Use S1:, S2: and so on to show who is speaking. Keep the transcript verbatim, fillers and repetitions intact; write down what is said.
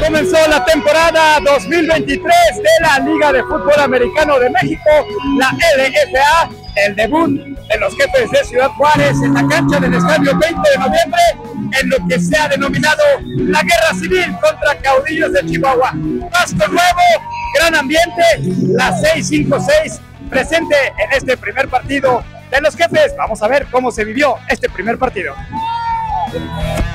S1: comenzó la temporada dos mil veintitrés de la Liga de Fútbol Americano de México, la L F A, el debut de los Jefes de Ciudad Juárez en la cancha del estadio veinte de noviembre, en lo que se ha denominado la guerra civil contra caudillos de Chihuahua. Pasto nuevo, gran ambiente, la seis cinco seis presente en este primer partido de los Jefes. Vamos a ver cómo se vivió este primer partido.